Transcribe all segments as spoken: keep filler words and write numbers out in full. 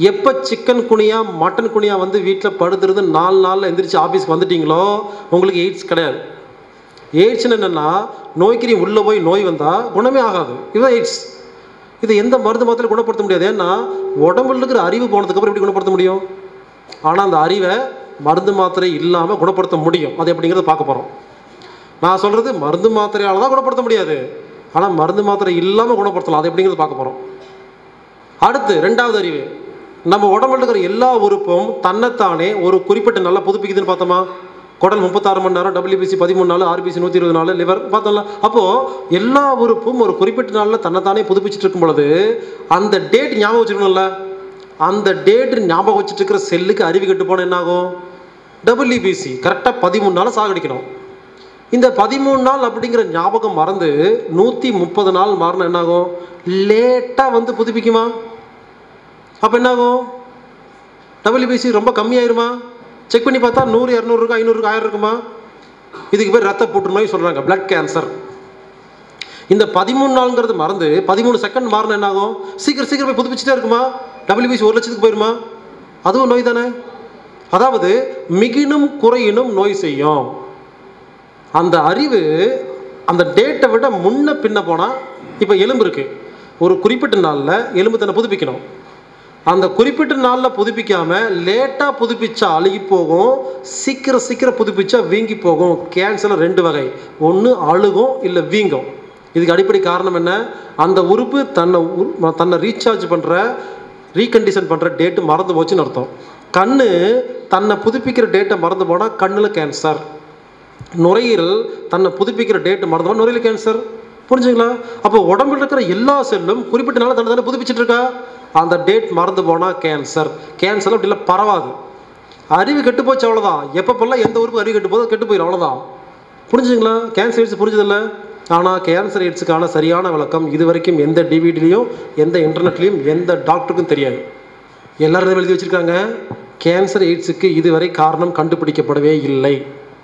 எப்போ chicken குனியா mutton குனியா வந்து வீட்டில் படுத்துறது நாலு நாளில் எந்திரிச்சு ஆஃபீஸ்க்கு வந்துட்டீங்களோ உங்களுக்கு எய்ட்ஸ் கிடையாது. எய்ட்ஸ்ன்னு என்னென்னா நோய்க்கிரி உள்ளே போய் நோய் வந்தால் குணமே ஆகாது. இதுதான் எய்ட்ஸ். இதை எந்த மருந்து மாத்திரையும் குணப்படுத்த முடியாது. ஏன்னா உடம்புல இருக்கிற அறிவு போனதுக்கப்புறம் எப்படி குணப்படுத்த முடியும்? ஆனால் அந்த அறிவை மருந்து மாத்திரை இல்லாமல் குணப்படுத்த முடியும். அது எப்படிங்கிறத பார்க்க போகிறோம். நான் சொல்கிறது மருந்து மாத்திரையால் தான் குணப்படுத்த முடியாது, ஆனால் மருந்து மாத்திரை இல்லாமல் குணப்படுத்தலாம். அது எப்படிங்கிறது பார்க்க போகிறோம். அடுத்து ரெண்டாவது அறிவு, நம்ம உடம்புல இருக்கிற எல்லா உறுப்பும் தன்னைத்தானே ஒரு குறிப்பிட்ட நல்லா புதுப்பிக்குதுன்னு பார்த்தோமா? குடல் முப்பத்தாறு மணி நேரம், டபிள்யூபிசி பதிமூணு நாள், ஆர்பிசி நூற்றி இருபது நாள், லிவர் பார்த்தோம்ல. அப்போது எல்லா உறுப்பும் ஒரு குறிப்பிட்ட நாளில் தன்னைத்தானே புதுப்பிச்சுட்டு இருக்கும் பொழுது அந்த டேட் ஞாபகம் வச்சுக்கணும்ல. அந்த டேட் ஞாபகம் வச்சுட்டு இருக்கிற செல்லுக்கு அறிவு கெட்டு போனால் என்னாகும்? டபிள்யூபிசி கரெக்டாக பதிமூணு நாள் சாகடிக்கணும். இந்த பதிமூணு நாள் அப்படிங்கிற ஞாபகம் மறந்து நூற்றி முப்பது நாள் மாறினா என்னாகும்? லேட்டாக வந்து புதுப்பிக்குமா? அப்போ என்னாகும்? டபிள்யூபிசி ரொம்ப கம்மியாயிருமா? செக் பண்ணி பார்த்தா நூறு இரநூறு இருக்கும், ஐநூறு இருக்கும், ஆயிரம் இருக்குமா? இதுக்கு பேர் ரத்த புற்றுநோய் சொல்கிறாங்க, பிளட் கேன்சர். இந்த பதிமூணு நாளுங்கிறது மறந்து பதிமூணு செகண்ட் மாறினா என்னாகும்? சீக்கிரம் சீக்கிரம் போய் புதுப்பிச்சுட்டே இருக்குமா? டபிள்யூபிசி ஒரு லட்சத்துக்கு போயிருமா? அதுவும் நோய் தானே. அதாவது மிகினும் குறையினும் நோய் செய்யும். அந்த அறிவு அந்த டேட்டை விட முன்ன பின்ன போனால், இப்போ எலும்பு இருக்குது, ஒரு குறிப்பிட்ட நாளில் எலும்பு தன்னை புதுப்பிக்கணும். அந்த குறிப்பிட்ட நாளில் புதுப்பிக்காமல் லேட்டாக புதுப்பிச்சா அழுகி போகும், சீக்கிரம் சீக்கிரம் புதுப்பிச்சா வீங்கி போகும். கேன்சரில் ரெண்டு வகை, ஒன்று அழுகும் இல்லை வீங்கும். இதுக்கு அடிப்படை காரணம் என்ன? அந்த உறுப்பு தன்னை தன்னை ரீசார்ஜ் பண்ணுற ரீகண்டிஷன் பண்ணுற டேட்டு மறந்து போச்சுன்னு அர்த்தம். கண் தன்னை புதுப்பிக்கிற டேட்டை மறந்து போனால் கண்ணில் கேன்சர். நுரையீரல் தன்னை புதுப்பிக்கிற டேட்டு மறந்து போனால் நுரையீரல் கேன்சர். புரிஞ்சுங்களா? அப்போ உடம்புல இருக்கிற எல்லா செல்லும் குறிப்பிட்ட நாள் தன்னை தானே புதுப்பிச்சுட்டு இருக்கா. அந்த டேட் மறந்து போனால் கேன்சர். கேன்சர் அப்படி இல்லை, பரவாது. அறிவு கெட்டு போச்சு, அவ்வளோதான். எப்பப்பெல்லாம் எந்த உறுப்பு அறிவு கெட்டு போதோ கெட்டு போயிடும், அவ்வளோதான். புரிஞ்சுங்களா? கேன்சர் எய்ட்ஸ் புரிஞ்சதில்ல. ஆனால் கேன்சர் எய்ட்ஸுக்கான சரியான விளக்கம் இது வரைக்கும் எந்த டிவிடிலையும் எந்த இன்டர்நெட்லேயும் எந்த டாக்டருக்கும் தெரியாது. எல்லாரும் எழுதி வச்சுருக்காங்க, கேன்சர் எய்ட்ஸுக்கு இதுவரை காரணம் கண்டுபிடிக்கப்படவே இல்லை.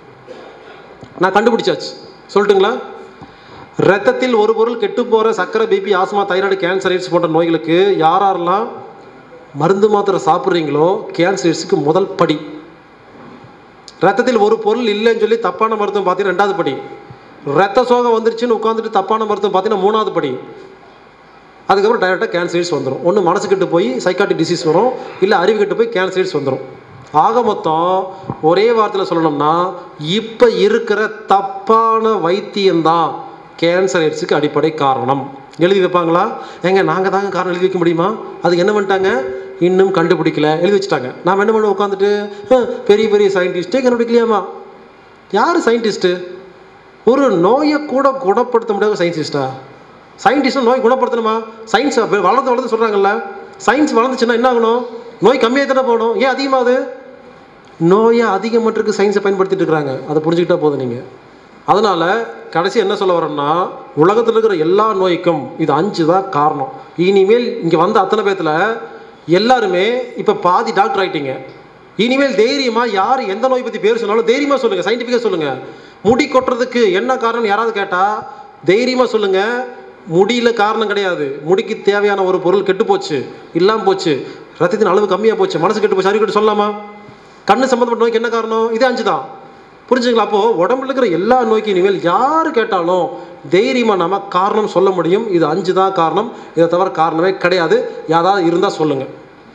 நான் கண்டுபிடிச்சாச்சு, சொல்லட்டுங்களா? ரத்தத்தில் ஒரு பொருள் கெட்டு போகிற சக்கரை, BP, asthma, thyroid, cancer AIDS போன்ற நோய்களுக்கு யாரெல்லாம் மருந்து மாத்திரை சாப்பிட்றீங்களோ கேன்சர் எய்ட்ஸுக்கு முதல் படி. ரத்தத்தில் ஒரு பொருள் இல்லைன்னு சொல்லி தப்பான மருத்துவம் பார்த்தீங்கன்னா ரெண்டாவது படி. ரத்த சோகம் வந்துருச்சுன்னு உட்காந்துட்டு தப்பான மருத்துவம் பார்த்தீங்கன்னா மூணாவது படி. அதுக்கப்புறம் டைரெக்டாக கேன்சர் எய்ட்ஸ் வந்துடும். ஒன்று மனசு கெட்டு போய் சைக்காட்டிக் டிசீஸ் வரும், இல்லை அறிவு கெட்டு போய் கேன்சர் எய்ட்ஸ் வந்துடும். ஆக மொத்தம் ஒரே வார்த்தையில் சொல்லணும்னா இப்போ இருக்கிற தப்பான வைத்தியம்தான் கேன்சர் எய்ட்ஸுக்கு அடிப்படை காரணம். எழுதி வைப்பாங்களா? ஏங்க நாங்கள் தாங்க காரணம் எழுதி வைக்க முடியுமா? அதுக்கு என்ன பண்ணிட்டாங்க? இன்னும் கண்டுபிடிக்கல, எழுதி வச்சுட்டாங்க. நாம் என்ன பண்ண உட்காந்துட்டு பெரிய பெரிய சயின்டிஸ்ட்டே கண்டுபிடிக்கலையாமா? யார் சயின்டிஸ்ட்டு? ஒரு நோயை கூட குணப்படுத்த முடியாத சயின்டிஸ்டா? சயின்டிஸ்ட்டும் நோய் குணப்படுத்தணுமா? சயின்ஸ் வளர்ந்து வளர்ந்து சொல்கிறாங்கல்ல, சயின்ஸ் வளர்ந்துச்சுன்னா என்ன ஆகணும்? நோய் கம்மியாக தானே போகணும், ஏன் அதிகமாகுது? நோயை அதிகமற்றுக்கு சயின்ஸை பயன்படுத்திட்டு இருக்கிறாங்க. அதை புரிஞ்சுக்கிட்டா போதும் நீங்கள். அதனால் கடைசி என்ன சொல்ல வரோம்னா, உலகத்தில் இருக்கிற எல்லா நோய்க்கும் இது அஞ்சு தான் காரணம். இனிமேல் இங்கே வந்த அத்தனை பேர்த்தில் எல்லாருமே இப்போ பாதி டாக்டர் ஆகிட்டீங்க. இனிமேல் தைரியமாக யார் எந்த நோய் பற்றி பேர் சொன்னாலும் தைரியமாக சொல்லுங்கள், சயின்டிஃபிக்காக சொல்லுங்கள். முடி கொட்டுறதுக்கு என்ன காரணம் யாராவது கேட்டால் தைரியமாக சொல்லுங்கள், முடியல காரணம் கிடையாது, முடிக்கு தேவையான ஒரு பொருள் கெட்டு போச்சு, இல்லாமல் போச்சு, ரத்தத்தின் அளவு கம்மியாக போச்சு, மனசு கெட்டு போச்சு, அறிவு கெட்டு சொல்லலாமா? கண்ணு சம்மந்தப்பட்ட நோய்க்கு என்ன காரணம்? இதே அஞ்சு தான். புரிஞ்சுங்களா? அப்போது உடம்புல இருக்கிற எல்லா நோய்க்கு இனிமேல் யார் கேட்டாலும் தைரியமாக நம்ம காரணம் சொல்ல முடியும். இது அஞ்சு தான் காரணம், இதை தவிர காரணமே கிடையாது. யாராவது இருந்தால் சொல்லுங்கள்.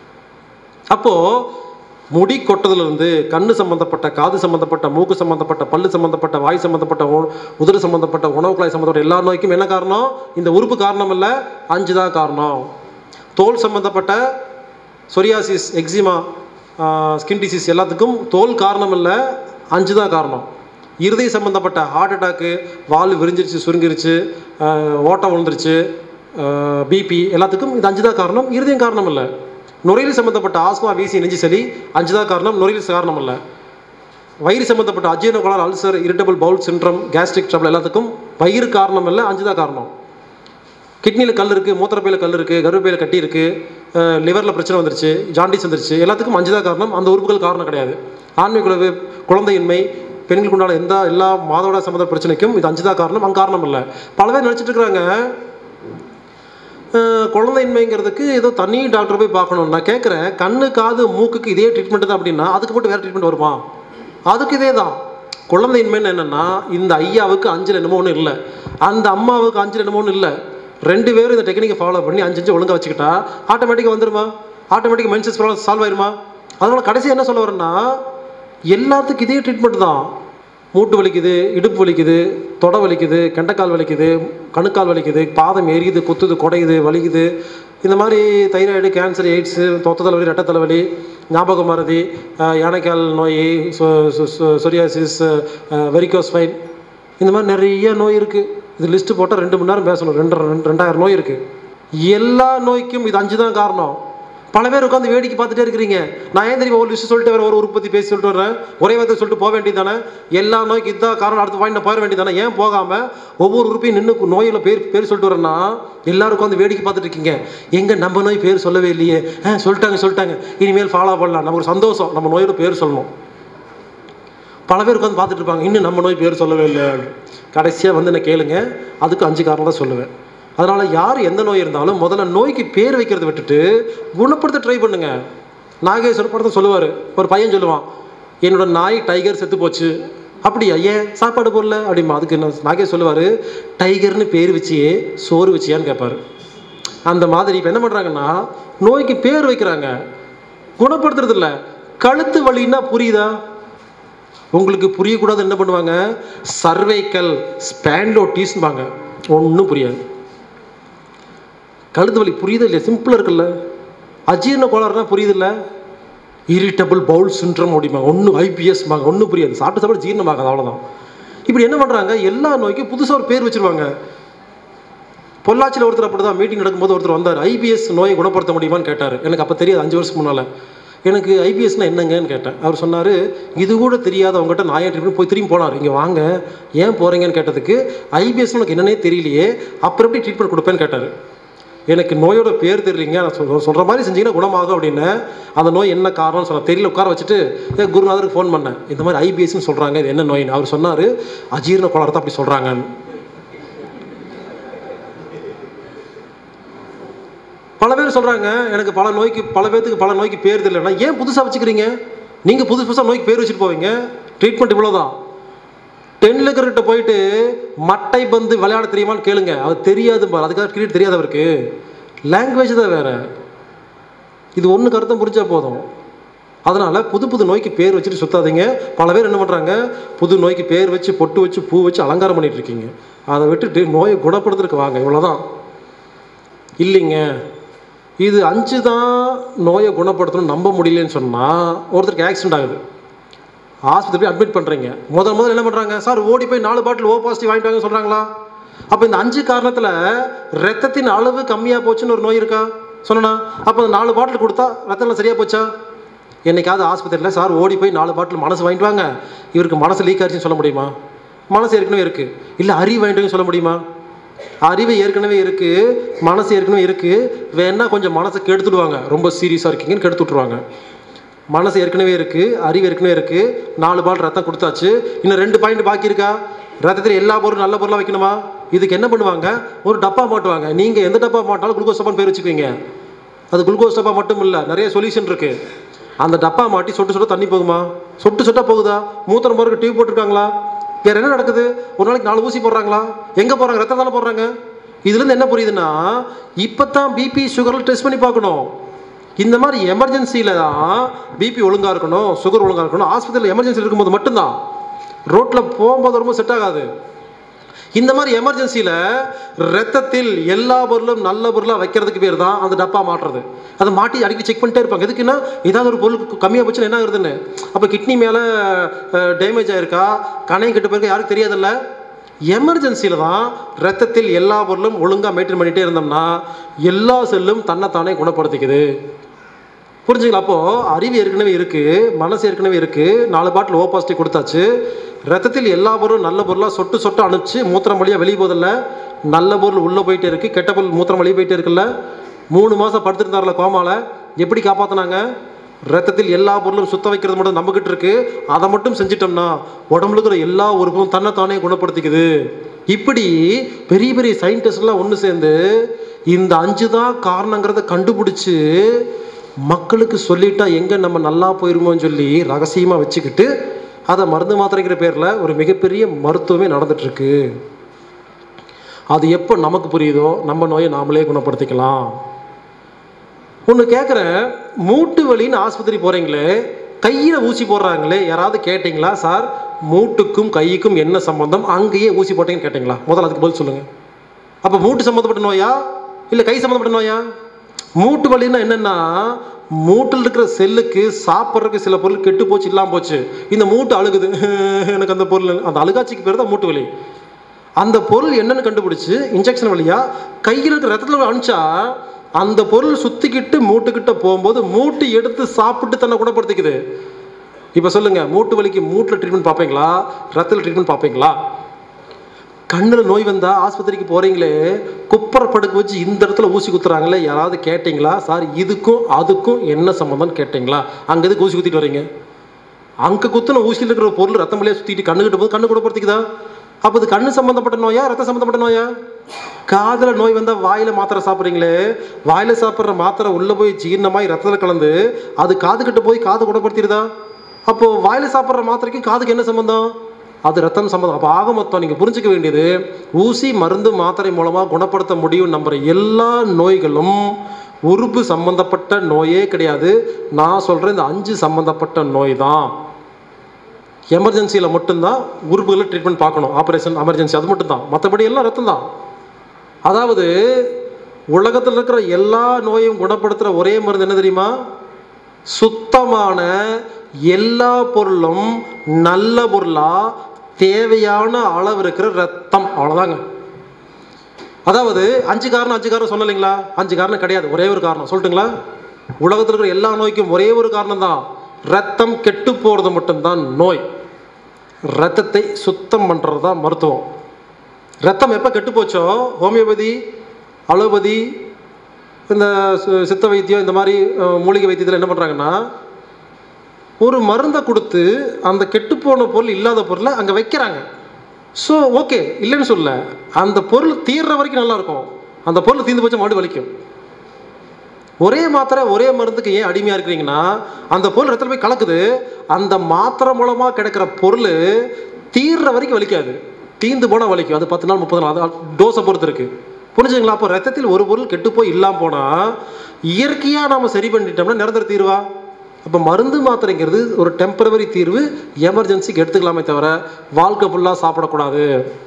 அப்போது முடி கொட்டதுலேருந்து கண்ணு சம்மந்தப்பட்ட, காது சம்மந்தப்பட்ட, மூக்கு சம்மந்தப்பட்ட, பல்லு சம்மந்தப்பட்ட, வாய் சம்மந்தப்பட்ட, உதடு சம்மந்தப்பட்ட, உணவு குழாய் சம்மந்தப்பட்ட எல்லா நோய்க்கும் என்ன காரணம்? இந்த உறுப்பு காரணம் இல்லை, அஞ்சு தான் காரணம். தோல் சம்மந்தப்பட்ட சொரியாசிஸ், எக்ஸிமா, ஸ்கின் டிசீஸ் எல்லாத்துக்கும் தோல் காரணம் இல்லை, அஞ்சு தான் காரணம். இருதய சம்மந்தப்பட்ட ஹார்ட் அட்டாக்கு, வால் விரிஞ்சிருச்சு, சுருங்கிருச்சு, ஓட்டம் விழுந்துருச்சு, பிபி எல்லாத்துக்கும் இது அஞ்சு தான் காரணம், இருதயம் காரணம் இல்லை. நுரையீரல் சம்மந்தப்பட்ட ஆஸ்மா, வீசி, நெஞ்சு சளி அஞ்சு தான் காரணம், நுரையீரல் காரணம் இல்லை. வயிறு சம்மந்தப்பட்ட அஜீரண கோளாறு, ulcer, irritable bowel syndrome, gastric trouble எல்லாத்துக்கும் வயிறு காரணம் இல்லை, அஞ்சு தான் காரணம். கிட்னியில் கல் இருக்குது, மூத்திரப்பையில் கல் இருக்குது, கருப்பையில் கட்டி இருக்குது, லிவரில் பிரச்சனை வந்துருச்சு, ஜாண்டிஸ் வந்துருச்சு, எல்லாத்துக்கும் அஞ்சு தான் காரணம், அந்த உறுப்புகள் காரணம் கிடையாது. ஆண்மை குறைவு, குழந்தையின்மை, பெண்களுக்கு உண்டான எந்த எல்லா மாதவிடாய் சம்மந்த பிரச்சனைக்கும் இது அஞ்சு தான் காரணம், அங்கே காரணம் இல்லை. பல பேர் நினச்சிட்டு இருக்கிறாங்க குழந்தையின்மைங்கிறதுக்கு ஏதோ தனி டாக்டர் போய் பார்க்கணும். நான் கேட்குறேன், கண்ணு காது மூக்குக்கு இதே ட்ரீட்மெண்ட் தான் அப்படின்னா அதுக்கு மட்டும் வேறு ட்ரீட்மெண்ட் வருமா? அதுக்கு இதே தான். குழந்தையின்மைன்னு என்னென்னா, இந்த ஐயாவுக்கு அஞ்சில் என்னமோ ஒன்றும் இல்லை, அந்த அம்மாவுக்கு அஞ்சில் என்னமோ ஒன்றும் இல்லை, ரெண்டு பேரும் இந்த டெக்னிக்கை ஃபாலோ பண்ணி அஞ்சு அஞ்சு ஒழுங்காக வச்சுக்கிட்டா ஆட்டோமேட்டிக்காக வந்துடுமா? ஆட்டோமேட்டிக் மென்சஸ் ப்ராப்ளம் சால்வ் ஆயிருமா? அதனால் கடைசி என்ன சொல்ல வரேன்னா, எல்லாத்துக்கும் இதே ட்ரீட்மெண்ட் தான். மூட்டு வலிக்குது, இடுப்பு வலிக்குது, தொடை வலிக்குது, கெண்டைக்கால் வலிக்குது, கணுக்கால் வலிக்குது, பாதம் எரியுது, குத்துது, குடையுது, வலிக்குது, இந்த மாதிரி தைராய்டு, கேன்சர், எய்ட்ஸு, தொத்த தலைவலி, ரெட்டை தலைவலி, ஞாபக மறதி, யானைக்கால் நோய், சொரியாசிஸ், வெரிகோஸ்பைன், இந்த மாதிரி நிறைய நோய் இருக்குது. இது லிஸ்ட்டு போட்டால் ரெண்டு மணி நேரம் பேசணும். ரெண்டு ரெண்டாயிரம் நோய் இருக்குது. எல்லா நோய்க்கும் இது அஞ்சு தான் காரணம். பல பேர் உட்காந்து வேடிக்கை பார்த்துட்டே இருக்கிறீங்க. நான் ஏன் தெரியுமா ஒரு லிஸ்ட்டு சொல்லிட்டு வரேன், ஒரு உற்பத்தி பேசி சொல்லிட்டு வரேன், ஒரே வார்த்தை சொல்லிட்டு போக வேண்டியது தானே? எல்லா நோய்க்கு இதுதான் காரணம், அடுத்து பாயிண்ட் போயிட வேண்டியது தானே? ஏன் போகாமல் ஒவ்வொரு உறுப்பையும் நின்று நோயில் பேர் பேர் சொல்லிட்டு வரேன்னா எல்லாரும் உட்காந்து வேடிக்கை பார்த்துட்டு இருக்கீங்க. எங்கே நம்ம நோய் பேர் சொல்லவே இல்லையே, ஆ சொல்லிட்டாங்க சொல்லிட்டாங்க இனிமேல் ஃபாலோ பண்ணலாம், நமக்கு சந்தோஷம், நம்ம நோயோட பேர் சொல்லணும். பல பேர் உட்காந்து பார்த்துட்டு இருப்பாங்க, இன்னும் நம்ம நோய் பேர் சொல்லவே இல்லை. கடைசியாக வந்து நான் கேளுங்க, அதுக்கு அஞ்சு காரணம் தான் சொல்லுவேன். அதனால் யார் எந்த நோய் இருந்தாலும் முதல்ல நோய்க்கு பேர் வைக்கிறத விட்டுட்டு குணப்படுத்த ட்ரை பண்ணுங்க. நாகேஸ்வர படத்தை சொல்லுவார், ஒரு பையன் சொல்லுவான், என்னோட நாய் டைகர் செத்து போச்சு. அப்படியா, ஏன் சாப்பாடு போடல அப்படிமா? அதுக்கு என்ன நாகேஷ் சொல்லுவார், டைகர்னு பேர் வச்சியே சோறு வச்சியான்னு கேட்பார். அந்த மாதிரி இப்போ என்ன பண்ணுறாங்கன்னா, நோய்க்கு பேர் வைக்கிறாங்க, குணப்படுத்துறது இல்லை. கழுத்து வலின்னா புரியுதா? உங்களுக்கு புரியக்கூடாது என்ன பண்ணுவாங்க, சர்வைக்கல் ஸ்பேண்டோட்டிஸ்பாங்க, ஒன்றும் புரியாது. கழுத்து வலி புரியுது இல்லையா? சிம்பிளாக இருக்குல்ல. அஜீரண கோளாறுனா புரியுது இல்லை? இரிட்டபிள் பவுல் சிண்ட்ரம் அப்படிம்பாங்க, ஒன்றும் ஐபிஎஸ்பாங்க, ஒன்றும் புரியாது. சாப்பிட்டு சாப்பிட்டு ஜீரணமாகாது, அவ்வளோதான். இப்படி என்ன பண்ணுறாங்க, எல்லா நோய்க்கும் புதுசாக ஒரு பேர் வச்சுருவாங்க. பொள்ளாச்சியில் ஒருத்தர் அப்படி தான் மீட்டிங் நடக்கும்போது ஒருத்தர் வந்தார், ஐபிஎஸ் நோயை குணப்படுத்த முடியுமான்னு கேட்டார். எனக்கு அப்போ தெரியாது, அஞ்சு வருஷத்துக்கு முன்னால். எனக்கு ஐபிஎஸ்னால் என்னங்கன்னு கேட்டேன். அவர் சொன்னார், இது கூட தெரியாத அவங்ககிட்ட நான் ஏன் ட்ரீட்மெண்ட் போய் திரும்பி போனார். இங்கே வாங்க, ஏன் போகிறீங்கன்னு கேட்டதுக்கு, ஐபிஎஸ் உனக்கு என்னன்னே தெரியலையே, அப்புறம் எப்படி ட்ரீட்மெண்ட் கொடுப்பேன்னு கேட்டார். எனக்கு நோயோட பேர் தெரியலிங்க, நான் சொல் சொல்கிற மாதிரி செஞ்சிங்கன்னா குணமாகும் அப்படின்னு. அந்த நோய் என்ன காரணம்னு சொன்ன தெரியல. உட்கார வச்சுட்டு குருநாதருக்கு ஃபோன் பண்ணேன், இந்த மாதிரி ஐபிஎஸ்ன்னு சொல்கிறாங்க, இது என்ன நோயின்னு. அவர் சொன்னார், அஜீரண கோளாறு தான் அப்படி சொல்கிறாங்கன்னு. பல பேர் சொல்கிறாங்க, எனக்கு பல நோய்க்கு பல பேர்த்துக்கு பல நோய்க்கு பேர் தெரியலன்னா ஏன் புதுசாக வச்சுக்கிறீங்க? நீங்கள் புதுசு புதுசாக நோய்க்கு பேர் வச்சுட்டு போவீங்க. ட்ரீட்மெண்ட் இவ்வளோ தான். டென்லுக்கிட்ட போயிட்டு மட்டை பந்து விளையாட தெரியுமான்னு கேளுங்க, அது தெரியாது பாரு. அதுக்காக கிரிக்கெட் தெரியாதவருக்கு லாங்குவேஜ் தான் வேறு. இது ஒன்று கருத்தம் புரிஞ்சா போதும். அதனால் புது புது நோய்க்கு பேர் வச்சுட்டு சுற்றாதீங்க. பல பேர் என்ன பண்ணுறாங்க, புது நோய்க்கு பேர் வச்சு பொட்டு வச்சு பூ வச்சு அலங்காரம் பண்ணிகிட்டு இருக்கீங்க. அதை விட்டுட்டு நோயை குணப்படுத்துறதுக்கு வாங்க, இவ்வளோதான். இல்லைங்க, இது அஞ்சு தான் நோயை குணப்படுத்தணும் நம்ப முடியலன்னு சொன்னால், ஒருத்தருக்கு ஆக்சிடென்ட் ஆகுது, ஆஸ்பத்திரி போய் அட்மிட் பண்ணுறீங்க. முதல் முதல்ல என்ன பண்ணுறாங்க, சார் ஓடி போய் நாலு பாட்டில் ஓ பாசிட்டிவ் வாங்கிட்டு வாங்க சொல்கிறாங்களா? அப்போ இந்த அஞ்சு காரணத்தில் ரத்தத்தின் அளவு கம்மியாக போச்சுன்னு ஒரு நோய் இருக்கா சொன்னா? அப்போ அந்த நாலு பாட்டில் கொடுத்தா ரத்தம்லாம் சரியாக போச்சா? என்னைக்காவது ஆஸ்பத்திரியில் சார் ஓடி போய் நாலு பாட்டில் மனசு வாங்கிட்டு வாங்க, இவருக்கு மனசு லீக் ஆச்சுன்னு சொல்ல முடியுமா? மனசு ஏற்கனவே இருக்குது. இல்லை அறிவு வாங்கிட்டு சொல்ல முடியுமா? அறிவு ஏற்கனவே இருக்குது, மனசு ஏற்கனவே இருக்குது. வேணா கொஞ்சம் மனசை கெடுத்துடுவாங்க, ரொம்ப சீரியஸாக இருக்கீங்கன்னு கெடுத்து விட்ருவாங்க. மனசு ஏற்கனவே இருக்குது, அறிவு ஏற்கனவே இருக்குது. நாலு பால் ரத்தம் கொடுத்தாச்சு, இன்னும் ரெண்டு பாயிண்ட் பாக்கி இருக்கா? ரத்தத்தில் எல்லா பொருளும் நல்ல பொருளாக வைக்கணுமா? இதுக்கு என்ன பண்ணுவாங்க, ஒரு டப்பா மாட்டுவாங்க. நீங்கள் எந்த டப்பா மாட்டாலும் குளுக்கோஸ் டப்பான்னு பேர் வச்சுக்குவீங்க. அது குளுக்கோஸ் டப்பா மட்டும் இல்லை, நிறைய சொல்யூஷன் இருக்குது. அந்த டப்பா மாட்டி சொட்டு சொட்டு தண்ணி போகுமா? சொட்டு சொட்டாக போகுதா? மூத்திரம் போகிறதுக்கு டியூப் போட்டிருக்காங்களா? வேறு என்ன நடக்குது? ஒரு நாளைக்கு நாலு ஊசி போடுறாங்களா? எங்கே போடுறாங்க? ரத்தம் தானே போடுறாங்க. இதுலேருந்து என்ன புரியுதுன்னா, இப்போ தான் பிபி சுகரில் டெஸ்ட் பண்ணி பார்க்கணும். இந்த மாதிரி எமர்ஜென்சியில் தான் பிபி ஒழுங்காக இருக்கணும், சுகர் ஒழுங்காக இருக்கணும். ஆஸ்பத்திரியில் எமர்ஜென்சியில் இருக்கும்போது மட்டும்தான், ரோட்டில் போகும்போது ரொம்ப செட் ஆகாது. இந்த மாதிரி எமர்ஜென்சியில் ரத்தத்தில் எல்லா பொருளும் நல்ல பொருளாக வைக்கிறதுக்கு பேர் தான் அந்த டப்பா மாட்டுறது. அதை மாட்டி அடிக்கடி செக் பண்ணிட்டே இருப்பாங்க. எதுக்குன்னா, ஏதாவது ஒரு பொருளுக்கு கம்மியாக போச்சுன்னா என்ன ஆகுதுன்னு. அப்போ கிட்னி மேலே டேமேஜ் ஆகிருக்கா, கணையம் கெட்டு போயிருக்கா, யாருக்கு தெரியாதில்ல. எமர்ஜென்சியில் தான் ரத்தத்தில் எல்லா பொருளும் ஒழுங்காக மெயின்டைன் பண்ணிகிட்டே இருந்தோம்னா எல்லா செல்லும் தன்னைத்தானே குணப்படுத்திக்குது. புரிஞ்சுங்களா? அப்போது அறிவு ஏற்கனவே இருக்குது, மனசு ஏற்கனவே இருக்குது, நாலு பாட்டில் ஓ பாசிட்டிவ் கொடுத்தாச்சு. ரத்தத்தில் எல்லா பொருளும் நல்ல பொருளாக சொட்டு சொட்டு அனுப்பிச்சு மூத்திரம் வழியாக வெளியே போதில்ல, நல்ல பொருள் உள்ளே போயிட்டே இருக்குது, கெட்ட பொருள் மூத்திரம் வெளியே போயிட்டே இருக்குல்ல. மூணு மாதம் படுத்துருந்தாரில்ல கோமாவில், எப்படி காப்பாற்றினாங்க? ரத்தத்தில் எல்லா பொருளும் சுத்த வைக்கிறது மட்டும் நம்பிக்கிட்டு இருக்குது. அதை மட்டும் செஞ்சிட்டோம்னா உடம்புல இருக்கிற எல்லா உறுப்பும் தன்னைத்தானே குணப்படுத்திக்குது. இப்படி பெரிய பெரிய சயின்டிஸ்ட்லாம் ஒன்று சேர்ந்து இந்த அஞ்சு தான் காரணங்கிறத கண்டுபிடிச்சி மக்களுக்கு சொல்லிட்டா எங்கே நம்ம நல்லா போயிருமோன்னு சொல்லி ரகசியமாக வச்சுக்கிட்டு அதை மருந்து மாத்திரைங்கிற பேரில் ஒரு மிகப்பெரிய மருத்துவமே நடந்துட்டுருக்கு. அது எப்போ நமக்கு புரியுதோ நம்ம நோயை நாமளே குணப்படுத்திக்கலாம். ஒன்று கேட்குறேன், மூட்டு வலின்னு ஆஸ்பத்திரி போகிறீங்களே, கையில் ஊசி போடுறாங்களே, யாராவது கேட்டிங்களா சார் மூட்டுக்கும் கைக்கும் என்ன சம்பந்தம், அங்கேயே ஊசி போட்டீங்கன்னு கேட்டிங்களா? முதல்ல அதுக்கு பதில் சொல்லுங்கள். அப்போ மூட்டு சம்மந்தப்பட்ட நோயா இல்லை கை சம்மந்தப்பட்ட நோயா? மூட்டு வலின்னா என்னென்னா, மூட்டில் இருக்கிற செல்லுக்கு சாப்பிட்றதுக்கு சில பொருள் கெட்டு போச்சு, இல்லாமல் போச்சு, இந்த மூட்டு அழுகுது, எனக்கு அந்த பொருள், அந்த அழுகாட்சிக்கு பேர் தான் மூட்டு வலி. அந்த பொருள் என்னன்னு கண்டுபிடிச்சி இன்ஜெக்ஷன் வழியாக கையில் இருக்கிற ரத்தத்தில் அனுப்பிச்சா அந்த பொருள் சுற்றிக்கிட்டு மூட்டுக்கிட்ட போகும்போது மூட்டு எடுத்து சாப்பிட்டு தன்னை குணப்படுத்திக்குது. இப்போ சொல்லுங்கள், மூட்டு வலிக்கு மூட்டில் ட்ரீட்மெண்ட் பார்ப்பீங்களா, ரத்தத்தில் ட்ரீட்மெண்ட் பார்ப்பீங்களா? கண்ணில் நோய் வந்தால் ஆஸ்பத்திரிக்கு போகிறீங்களே, குப்பரை படுக்க வச்சு இந்த இடத்துல ஊசி குத்துறாங்களே, யாராவது கேட்டிங்களா சார் இதுக்கும் அதுக்கும் என்ன சம்மந்தம்னு கேட்டிங்களா? அங்கே எதுக்கு ஊசி குத்திட்டு வரீங்க? அங்கே குத்துன ஊசியில் இருக்கிற பொருள் ரத்தம் வழியாக சுற்றிட்டு கண்ணுக்கிட்ட போது கண்ணு குணப்படுத்திக்குதா? அப்போ இது கண்ணு சம்மந்தப்பட்ட நோயா ரத்த சம்மந்தப்பட்ட நோயா? காதில் நோய் வந்தால் வாயில் மாத்திரை சாப்பிட்றீங்களே, வாயில் சாப்பிட்ற மாத்திரை உள்ளே போய் ஜீரணமாய் ரத்தத்தில் கலந்து அது காதுகிட்ட போய் காது குணப்படுத்திடுதா? அப்போது வாயில் சாப்பிட்ற மாத்திரைக்கும் காதுக்கு என்ன சம்மந்தம்? அது ரத்தம் சம்மந்தம். அப்போ ஆக மொத்தம் நீங்கள் புரிஞ்சிக்க வேண்டியது, ஊசி மருந்து மாத்திரை மூலமாக குணப்படுத்த முடியும் நம்புகிற எல்லா நோய்களும் உறுப்பு சம்மந்தப்பட்ட நோயே கிடையாது. நான் சொல்கிறேன் இந்த அஞ்சு சம்மந்தப்பட்ட நோய் தான். எமர்ஜென்சியில் மட்டும்தான் உறுப்புகளை ட்ரீட்மெண்ட் பார்க்கணும், ஆப்ரேஷன் எமர்ஜென்சி, அது மட்டும்தான். மற்றபடி எல்லாம் ரத்தம் தான். அதாவது உலகத்தில் இருக்கிற எல்லா நோயும் குணப்படுத்துகிற ஒரே மருந்து என்ன தெரியுமா? சுத்தமான எல்லா பொருளும் நல்ல பொருளாக தேவையான அளவு இருக்கிற ரத்தம், அவ்வளோதாங்க. அதாவது அஞ்சு காரணம் அஞ்சு காரணம் சொன்னலைங்களா? அஞ்சு காரணம் கிடையாது, ஒரே ஒரு காரணம் சொல்லட்டுங்களா? உலகத்தில் இருக்கிற எல்லா நோய்க்கும் ஒரே ஒரு காரணம் தான், ரத்தம் கெட்டு போகிறது மட்டும்தான் நோய். ரத்தத்தை சுத்தம் பண்ணுறது தான் மருத்துவம். ரத்தம் எப்போ கெட்டு போச்சோ, ஹோமியோபதி, அலோபதி, இந்த சித்த வைத்தியம், இந்த மாதிரி மூலிகை வைத்தியத்தில் என்ன பண்ணுறாங்கன்னா, ஒரு மருந்தை கொடுத்து அந்த கெட்டுப்போன பொருள் இல்லாத பொருளை அங்கே வைக்கிறாங்க. ஸோ ஓகே, இல்லைன்னு சொல்ல, அந்த பொருள் தீர்ற வரைக்கும் நல்லாயிருக்கும், அந்த பொருள் தீர்ந்து போச்சு மறுபடியும் வலிக்கும். ஒரே மாத்திரை ஒரே மருந்துக்கு ஏன் அடிமையாக இருக்கிறீங்கன்னா, அந்த பொருள் இடத்துல போய் கலக்குது, அந்த மாத்திரை மூலமாக கிடைக்கிற பொருள் தீர்ற வரைக்கும் வலிக்காது, தீர்ந்து போனால் வலிக்கும். அது பத்து நாள் முப்பது நாள், அது டோஸை பொறுத்து இருக்குது. புரிஞ்சுங்களா? அப்போ ரத்தத்தில் ஒரு பொருள் கெட்டு போய் இல்லாமல் போனால் இயற்கையாக நாம் சரி பண்ணிட்டோம்னா நிரந்தர தீர்வா? அப்போ மருந்து மாத்திரைங்கிறது ஒரு டெம்பரவரி தீர்வு, எமர்ஜென்சிக்கு எடுத்துக்கலாமே தவிர வாழ்க்கை ஃபுல்லாக சாப்பிடக்கூடாது.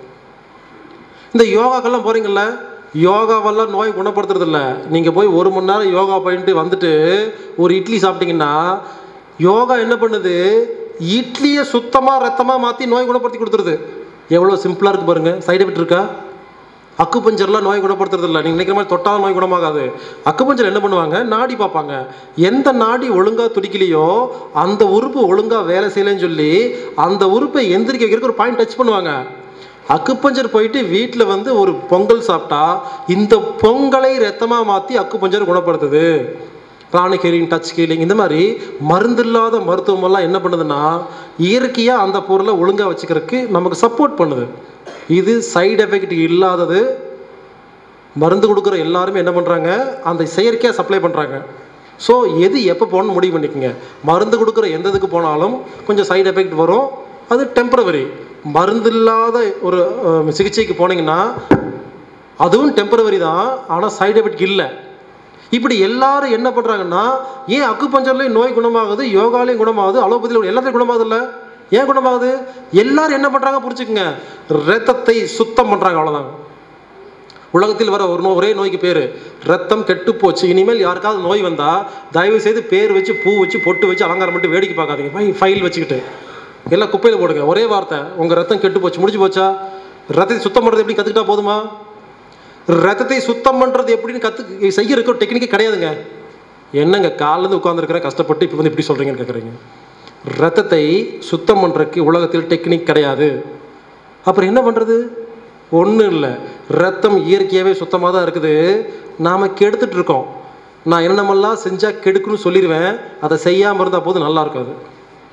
இந்த யோகாக்கெல்லாம் போகிறீங்கள, யோகாவெல்லாம் நோய் குணப்படுத்துறது இல்லை. நீங்கள் போய் ஒரு மணி நேரம் யோகா பண்ணிட்டு வந்துட்டு ஒரு இட்லி சாப்பிட்டீங்கன்னா யோகா என்ன பண்ணுது? இட்லியை சுத்தமாக ரத்தமாக மாற்றி நோய் குணப்படுத்தி கொடுத்துருது. எவ்வளோ சிம்பிளாக இருக்குது பாருங்கள். சைடு எஃபெக்ட் இருக்கா? அக்குபஞ்சர்லாம் நோய் குணப்படுத்துறது இல்லை. நீங்கள் நினைக்கிற மாதிரி தொட்டால் நோய் குணமாகாது. அக்குபஞ்சர் என்ன பண்ணுவாங்க? நாடி பார்ப்பாங்க. எந்த நாடி ஒழுங்காக துடிக்கலையோ, அந்த உறுப்பு ஒழுங்காக வேலை செய்யலைன்னு சொல்லி அந்த உறுப்பை எந்திரிக்க வைக்கிறதுக்கு ஒரு பாயிண்ட் டச் பண்ணுவாங்க. அக்குபஞ்சர் போயிட்டு வீட்டில் வந்து ஒரு பொங்கல் சாப்பிட்டா இந்த பொங்கலை ரத்தமாக மாற்றி அக்குபஞ்சர் குணப்படுத்துது. பிராணிக் ஹீலிங், டச் ஹீலிங், இந்த மாதிரி மருந்து இல்லாத மருத்துவமெல்லாம் என்ன பண்ணுதுன்னா இயற்கையாக அந்த பொருளை ஒழுங்காக வச்சுக்கிறதுக்கு நமக்கு சப்போர்ட் பண்ணுது. இது சைடு எஃபெக்ட் இல்லாதது. மருந்து கொடுக்குற எல்லாருமே என்ன பண்ணுறாங்க? அந்த செயற்கையாக சப்ளை பண்ணுறாங்க. ஸோ எது எப்போ போகணும்னு முடிவு பண்ணிக்கோங்க. மருந்து கொடுக்குற எந்த இதுக்கு போனாலும் கொஞ்சம் சைடு எஃபெக்ட் வரும், அது டெம்பரவரி. மருந்து இல்லாத ஒரு சிகிச்சைக்கு போனீங்கன்னா அதுவும் டெம்பரவரி தான், ஆனால் சைடு எஃபெக்ட் இல்லை. இப்படி எல்லாரும் என்ன பண்ணுறாங்கன்னா, ஏன் அக்குபஞ்சர்லேயும் நோய் குணமாகுது, யோகாலையும் குணமாகுது, அலோபதியில் எல்லாத்தையும் குணமாகுது இல்லை? ஏன் குணமாகுது? எல்லாரும் என்ன பண்ணுறாங்க புரிச்சுக்குங்க, ரத்தத்தை சுத்தம் பண்ணுறாங்க, அவ்வளோதாங்க. உலகத்தில் வர ஒரு நோ ஒரே நோய்க்கு பேர் ரத்தம் கெட்டு போச்சு. இனிமேல் யாருக்காவது நோய் வந்தால் தயவு செய்து பேர் வச்சு பூ வச்சு பொட்டு வச்சு அலங்காரம் பண்ணிட்டு வேடிக்கை பார்க்காதீங்க. ஃபைல் வச்சுக்கிட்டு எல்லாம் குப்பையில் போடுங்க. ஒரே வார்த்தை, உங்கள் ரத்தம் கெட்டு போச்சு, முடிஞ்சு போச்சா? ரத்தத்தை சுத்தம் பண்ணுறது எப்படி கற்றுக்கிட்டா போதுமா? ரத்தத்தை சுத்தம் பண்ணுறது எப்படின்னு கற்று செய்யறதுக்கு ஒரு டெக்னிக்கே கிடையாதுங்க. என்னங்க காலிலேருந்து உட்காந்துருக்கிறேன் கஷ்டப்பட்டு இப்போ வந்து இப்படி சொல்கிறீங்கன்னு கேட்குறீங்க. ரத்தத்தை சுத்தம் பண்ணுறதுக்கு உலகத்தில் டெக்னிக் கிடையாது. அப்புறம் என்ன பண்ணுறது? ஒன்றும் இல்லை, ரத்தம் இயற்கையாகவே சுத்தமாக தான் இருக்குது, நாம் கெடுத்துட்டு இருக்கோம். நான் என்னென்னமெல்லாம் செஞ்சால் கெடுக்குன்னு சொல்லிடுவேன், அதை செய்யாமல் இருந்தால் போது நல்லா இருக்காது.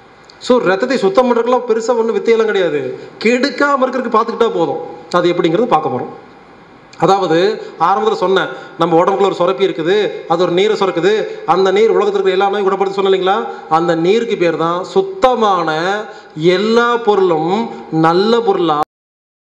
ஸோ ரத்தத்தை சுத்தம் பண்ணுறதுக்குலாம் பெருசாக ஒன்றும் வித்தையெல்லாம் கிடையாது. கெடுக்காமல் இருக்கிறதுக்கு பார்த்துக்கிட்டா போதும். அது எப்படிங்கிறது பார்க்க போகிறோம். அதாவது ஆரம்பத்தில் சொன்னேன், நம்ம உடம்புக்குள்ள ஒரு சுரப்பி இருக்குது, அது ஒரு நீரை சுரக்குது. அந்த நீர் உலகத்தில் இருக்கிற எல்லா நோயும் குணப்படுத்தி சொன்ன இல்லைங்களா? அந்த நீருக்கு பேர் தான் சுத்தமான எல்லா பொருளும் நல்ல பொருளாக